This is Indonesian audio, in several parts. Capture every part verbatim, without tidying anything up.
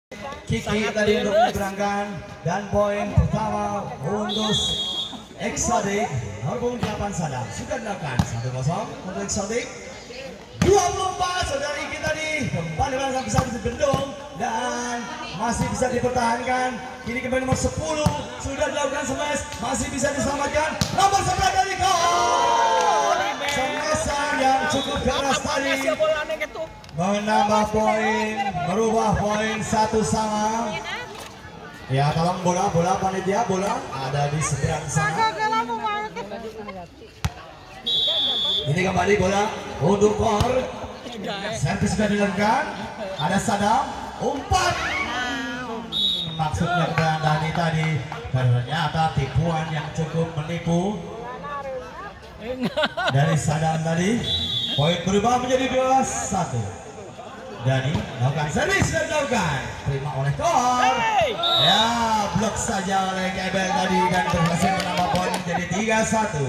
Kiki tadi untuk menyeberangkan dan poin pertama untuk Exotic nomor delapan Sadam sudah dilakukan satu kosong untuk Exotic. Dua puluh empat saudara Iki tadi kembali langsung bisa dibendung dan masih bisa dipertahankan. Kini kembali nomor sepuluh sudah dilakukan smash, masih bisa diselamatkan. Nomor sebelas dari Kor smashan yang cukup keras tadi menambah poin, merubah poin satu sama. Ya, tolong bola, bola panitia, bola ada di seberang sana. Ini kembali bola untuk Kor. Servis sudah dilakukan. Ada Sadam, umpan. Maksudnya Dani tadi ternyata tipuan yang cukup menipu dari Sadam tadi. Poin berubah menjadi dua satu. Dani melakukan servis dan dilakukan, terima oleh Kor. Ya, blok saja oleh Kebel tadi dan berhasil menambah poin menjadi tiga satu.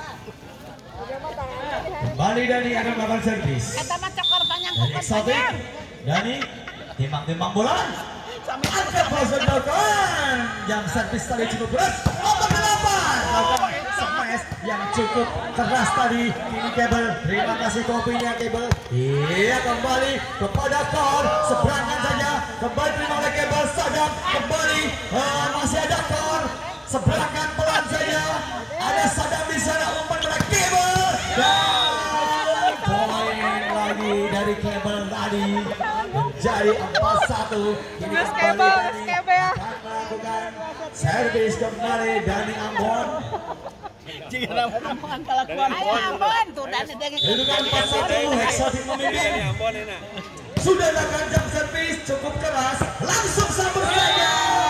Kembali Dani akan melakukan servis. Dari Exotic, Dani timbang-timbang bola. Angkat proses dilakukan. Jam servis tadi cukup keras. Nomor delapan melakukan smash yang cukup keras tadi. Ini Kebel, terima kasih kopinya Kebel. Iya, kembali kepada Kor, seberangan saja. Kembali terima oleh Kebel, Sadam kembali. Uh, masih ada Kor, seberangan pelan saja. Ada Sadam di sana, umpan pada Kebel. Dan poin lagi dari Kebel tadi menjadi empat satu. Ini kembali Dani akan melakukan servis kembali Dani Ambon. Jika Ambon kelakuan Ambon tuh dan Kedudukan empat satu, Exotic memimpin. Sudah dilakukan jam servis cukup keras, langsung sambut saja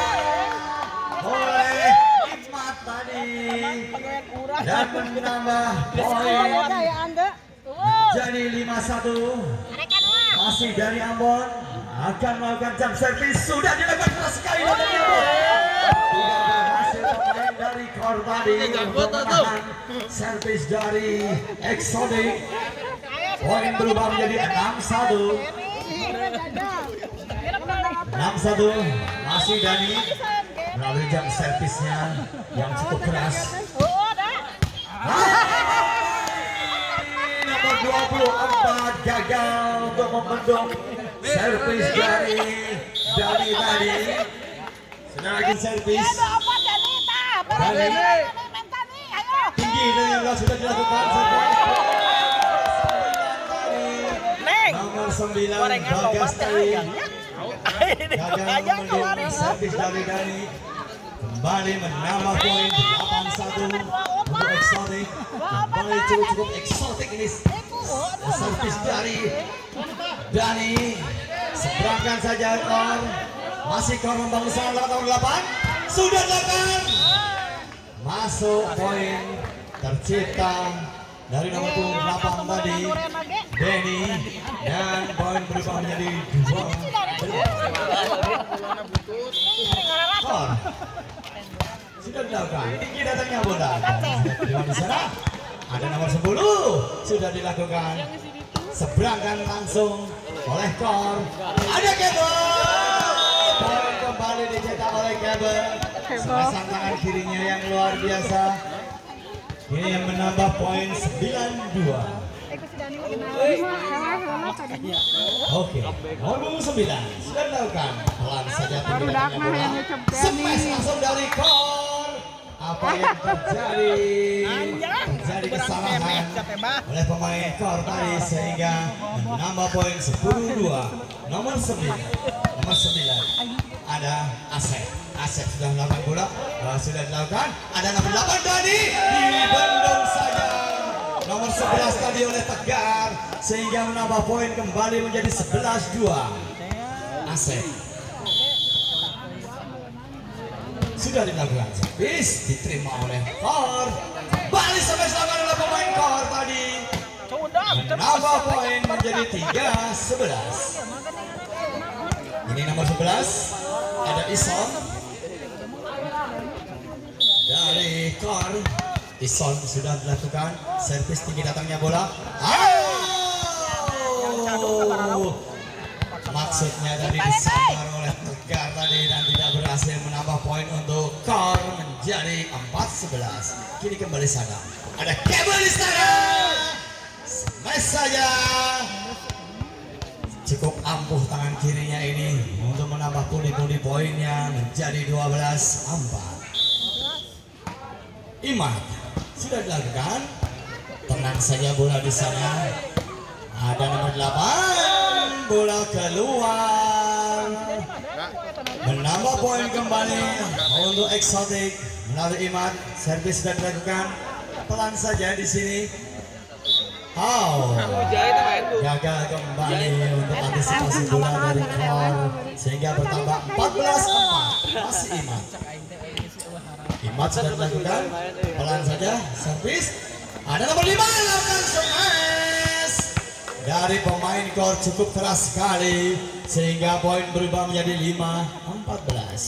oleh Hikmat tadi dan menambah poin jadi lima satu. Masih dari Ambon akan melakukan jam servis, sudah dilakukan keras sekali oleh Ambon. Tidak berhasil pemain dari Kor tadi untuk menahan servis dari Exotic. Poin berubah menjadi enam satu. enam satu, masih Dani melalui jam servisnya yang cukup keras. Nomor dua puluh empat gagal untuk membendung servis dari Dani tadi. Sudah lagi servis Dani tinggi dan yang sudah dilakukan nomor sembilan Bagas tadi gagal membendung servis dari Dani. Kembali menambah poin delapan satu untuk Exotic. Kembali cukup-cukup Exotic ini servis dari Dani. Seberangkan saja Kor. Masih Kor membangun salah nomor delapan. Sudah dilakukan. Masuk poin tercipta dari nomor delapan tadi Denny dan poin berubah menjadi dua. Kor sudah dilakukan. Tinggi datangnya bola. Di sana ada nomor sepuluh sudah dilakukan. Seberangkan langsung oleh Kor. Ada Kebel. Poin kembali dicetak oleh Kebel. Sepasang tangan kirinya yang luar biasa. Ini yang menambah poin sembilan dua. Oke, nomor sembilan sudah dilakukan. Pelan saja tinggi bola. Smash langsung dari Kor. Apa yang terjadi? Terjadi kesalahan oleh pemain Kor tadi sehingga menambah poin sepuluh dua. Nomor sembilan, nomor sembilan ada Asep. Asep sudah melakukan bola, uh, sudah dilakukan. Ada nomor delapan Dani dibendung saja. Nomor sebelas tadi oleh Tegar sehingga menambah poin kembali menjadi sebelas dua. Asep sudah dilakukan servis, diterima oleh Kor. Balik sampai dilakukan oleh pemain Kor tadi. Menambah poin menjadi tiga sebelas. Ini nomor sebelas ada Ison dari Kor. Ison sudah dilakukan servis tinggi datangnya bola. Oh, maksudnya tadi disambar oleh Tegar tadi dan tidak berhasil menambah poin untuk Kor menjadi empat sebelas. Kini kembali Sadam. Ada kabel di sana. Smash saja. Cukup ampuh tangan kirinya ini untuk menambah pundi-pundi poinnya menjadi dua belas empat. Imad sudah dilakukan. Tenang saja bola di sana. Ada nomor delapan, bola keluar. Menambah poin kembali untuk Exotic melalui Imad. Servis sudah dilakukan. Pelan saja di sini. Oh, gagal kembali untuk antisipasi bola dari Kor sehingga bertambah empat belas empat. Masih Imad. Imad sudah dilakukan. Pelan saja servis. Ada nomor lima lakukan smash dari pemain Kor cukup keras sekali sehingga poin berubah menjadi lima empat belas.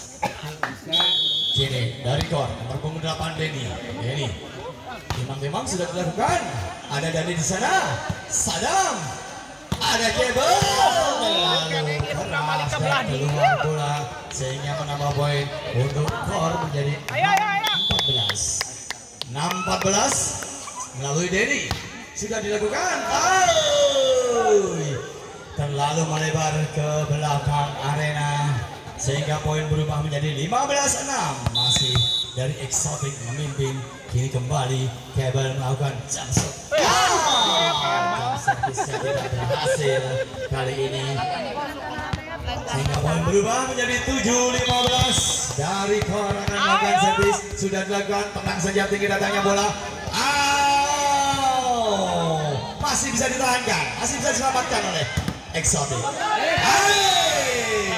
Kini dari Kor nomor punggung delapan Denny. Denny memang-memang sudah dilakukan. Ada Dani di sana. Sadam. Ada kabel. Lalu keras dan keluar bola sehingga menambah poin untuk Kor menjadi empat belas. enam empat belas melalui Denny sudah dilakukan. Oh, terlalu melebar ke belakang arena sehingga poin berubah menjadi lima belas enam. Masih dari Exotic memimpin. Kini kembali kabel melakukan jump shot. Ah, jump servisnya tidak berhasil kali ini sehingga poin berubah menjadi tujuh lima belas. Dari Kor akan melakukan servis sudah dilakukan. Tenang saja tinggi datangnya bola. Oh, masih bisa ditahankan, masih bisa diselamatkan oleh Exotic. Hey.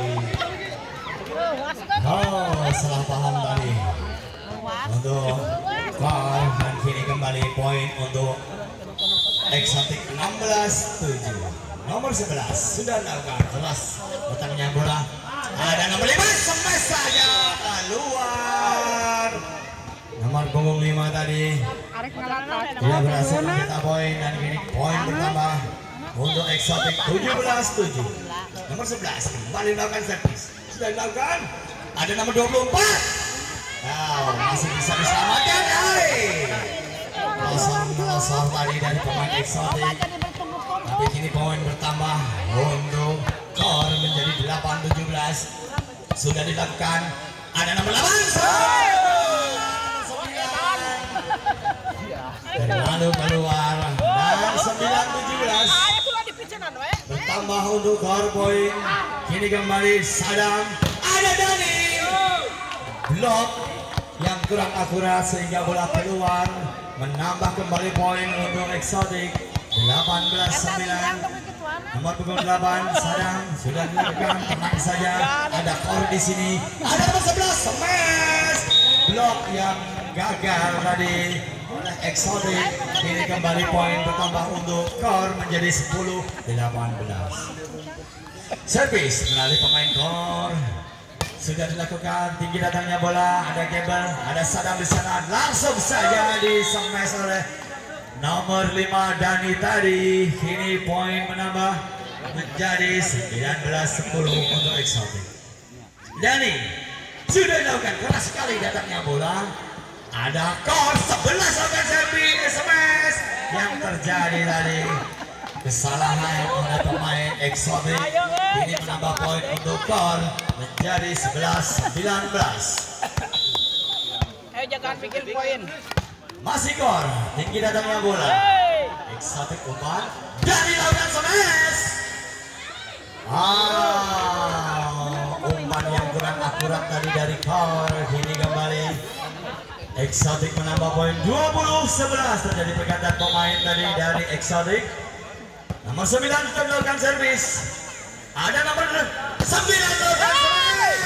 Oh, salah paham tadi untuk Kor dan kini kembali poin untuk Exotic enam belas tujuh. Nomor sebelas sudah dilakukan keras datangnya bola. Ada nomor lima smash saja keluar. Nomor punggung lima tadi dia berhasil mencetak poin dan kini poin bertambah untuk Exotic tujuh belas tujuh. Nomor sebelas kembali melakukan servis sudah dilakukan. Ada nomor dua puluh empat. Wow, masih bisa diselamatkan. Losor-losor tadi dari pemain Exotic. Tapi kini poin bertambah untuk Kor menjadi delapan tujuh belas. Sudah dilakukan. Ada nomor delapan. Dan lalu keluar. Dan sembilan tujuh belas. Bertambah untuk Kor poin. Kini kembali Sadam. Ada Dani. Blok yang kurang akurat sehingga bola keluar. Menambah kembali poin untuk Exotic. delapan belas sembilan. Nomor punggung delapan Sadam sudah dilakukan. Tenang saja. Ada Kor di sini. Ada nomor sebelas smash. Blok yang gagal tadi oleh Exotic. Ini kembali poin bertambah untuk Kor menjadi sepuluh delapan belas. Servis melalui pemain Kor sudah dilakukan. Tinggi datangnya bola. Ada kabel. Ada Sadam di sana. Langsung saja di smash oleh nomor lima Dani tadi. Kini poin menambah menjadi sembilan belas sepuluh untuk Exotic. Dani sudah dilakukan keras sekali datangnya bola. Ada Kor sebelas akan servis smash yang terjadi tadi. Kesalahan oleh pemain Exotic. Ini menambah poin untuk Kor menjadi sebelas sembilan belas. Ayo jangan bikin poin. Masih Kor, tinggi datangnya bola. Exotic umpan dan dilakukan smash. Ah, umpan yang kurang akurat tadi dari Kor. Kini kembali Exotic menambah poin dua puluh sebelas. Terjadi pergantian pemain tadi dari Exotic. Nomor sembilan sudah melakukan servis. Ada nomor sembilan melakukan servis.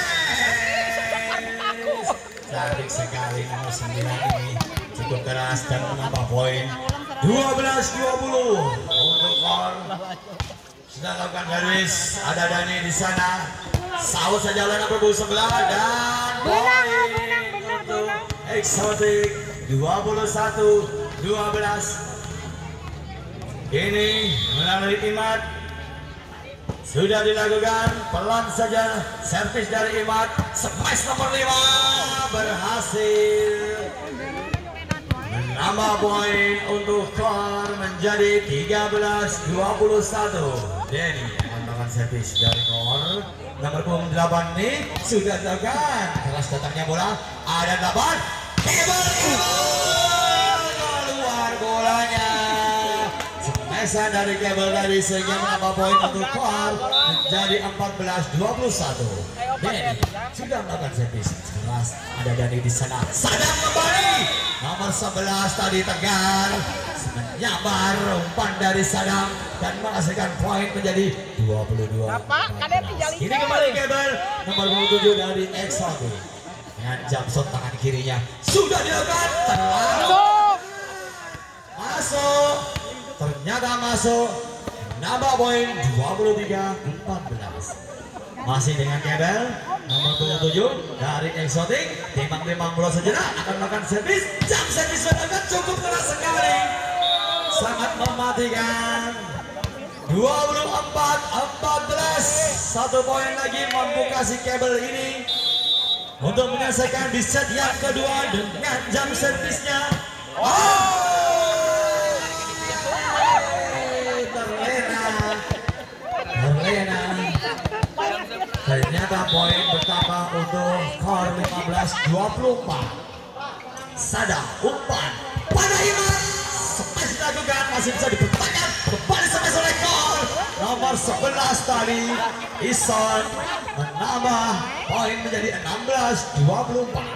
Cantik sekali nomor sembilan ini. Cukup keras dan menambah poin dua belas dua puluh untuk Kor. Sudah lakukan servis. Ada Dani di sana. Saut saja oleh nomor sebelah dan poin untuk Exotic dua puluh satu dua belas. Ini melalui Imad Sudah dilakukan pelan saja servis dari Imad. Smash nomor lima berhasil menambah poin untuk Kor menjadi tiga belas dua puluh satu. Denny menggunakan servis dari Kor. Nomor punggung delapan nih sudah dilakukan. Keras datangnya bola. Ada delapan. Kebal keluar bolanya. Smash dari Kebal tadi sehingga menambah poin untuk Kor menjadi empat belas dua puluh satu. Denny sudah melakukan servis. Keras ada Dani di sana. Sadam kembali. Nomor sebelas tadi Tegar menyambar umpan dari Sadam dan menghasilkan poin menjadi dua puluh dua. Ini kembali Kebal nomor dua puluh tujuh dari Exotic dengan Jamson tangan kirinya sudah dilakukan terlalu masuk, ternyata masuk, menambah poin dua puluh tiga empat belas. Masih dengan Kebal nomor dua puluh tujuh dari Exotic. Timbang-timbang bola sejenak akan melakukan servis. Jam servis dilakukan cukup keras sekali, sangat mematikan. Dua puluh empat empat belas. Satu poin lagi mampu kasih Kebal ini untuk menyelesaikan di set yang kedua dengan jam servisnya. Oh, terlena, terlena. Ternyata poin bertambah untuk Kor lima belas dua puluh empat. Sadam umpan pada Imad. Smash dilakukan masih bisa dipertahankan. Kembali smash oleh Kor. Nomor sebelas tadi Ison menambah poin menjadi enam belas dua puluh empat.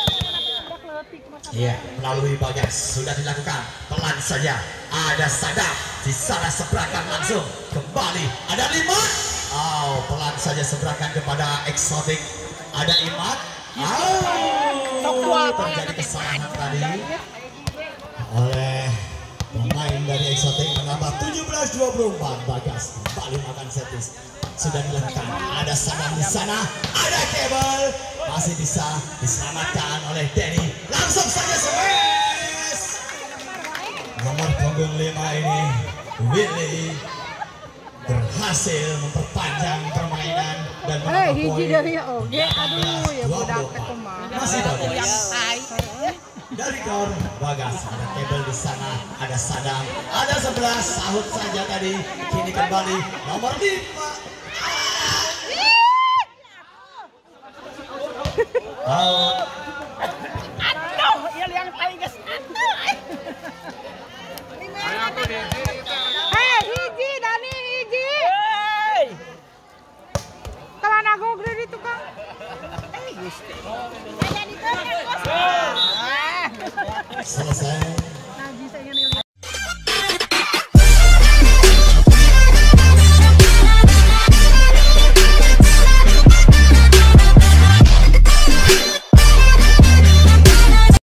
Iya, melalui Bagas sudah dilakukan pelan saja. Ada Sadam di sana seberangkan langsung kembali. Ada lima. Oh, pelan saja seberangkan kepada Exotic. Ada Imad. Oh, terjadi kesalahan tadi oleh pemain dari Exotic menambah tujuh belas dua puluh empat. Bagas kembali makan servis sudah dilakukan. Ada Sadam di sana. Ada Kebal masih bisa diselamatkan oleh Denny. Langsung saja smash. Nomor punggung lima ini Willy berhasil memperpanjang permainan dan menambah hiji poin. dari oge, aduh ya budak teh mah. Masih Bagas dari Kor. Bagas ada Kebal di sana, ada Sadam, ada sebelas. Sahut saja tadi. Kini kembali nomor lima. Out. Aduh, yang yang paling gas. Eh, hiji Dani hiji. Hei. Kawan aku gede di tukang. Eh, Gusti. Ada di tukang. Selesai.